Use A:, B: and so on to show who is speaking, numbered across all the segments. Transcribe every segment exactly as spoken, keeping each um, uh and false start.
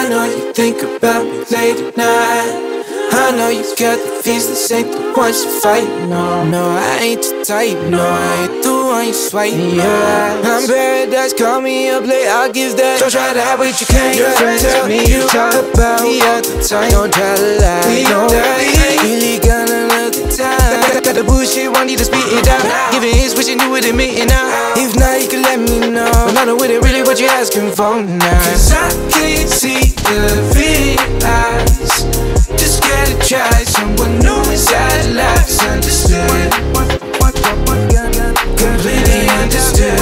A: I know you think about me late at night. I know you got the feels, this ain't the ones you fight. No, no, I ain't the type. No, I ain't the one you swipe. Yeah, I'm paradise, call me up late, I'll give that. Don't try that, but you can't. Your friends tell me you talk about me at the time. Don't try to lie. We know that really got another time. Got the bullshit, want you to spit it out. Giving hits, wishing you would admit it now. If not, you can let me know. But I know with it really what you asking for now. Cause I can't see the villains. Just gotta try someone new inside life's understood. Completely understood.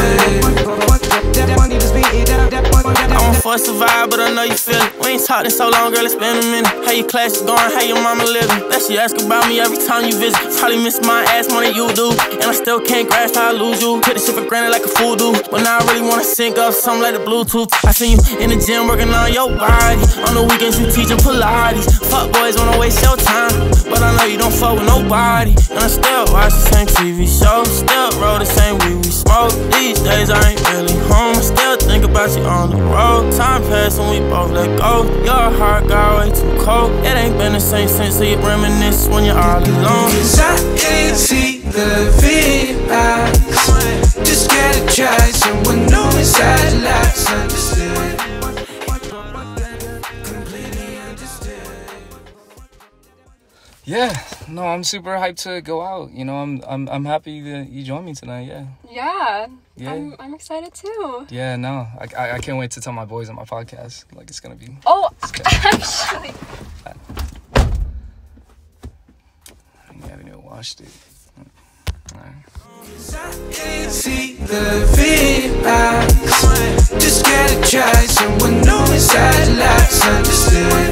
B: I want for survive, but I know you feel it. We ain't talked in so long, girl, it's been a minute. How your class is going, how your mama living? That she ask about me every time you visit. Probably miss my ass more than you do. And I still can't grasp how I lose you. Take the shit for granted like a fool do. But now I really wanna sync up something like the Bluetooth. I seen you in the gym working on your body. On the weekends you teaching Pilates. Fuck boys wanna waste your time, but I know you don't fuck with nobody. And I still watch the same T V show, still roll the same weed we smoke. These days I ain't really home, I still think about you on the road. Time passed and we both let go. Your heart got way too cold. It ain't been the same since, so you reminisce when you're all alone.
A: Cause I can't see the villains. Just gotta try someone new inside life's understood. Completely understood.
C: Yeah, no, I'm super hyped to go out. You know, I'm I'm I'm happy that you joined me tonight. Yeah.
D: Yeah.
C: Yeah.
D: I'm I'm excited too.
C: Yeah, no, I, I I can't wait to tell my boys on my podcast. Like it's gonna be.
D: Oh,
C: gonna,
D: actually.
C: I haven't even watched it. Alright.
A: I can't see the villains. Just gotta try someone new inside life's understood.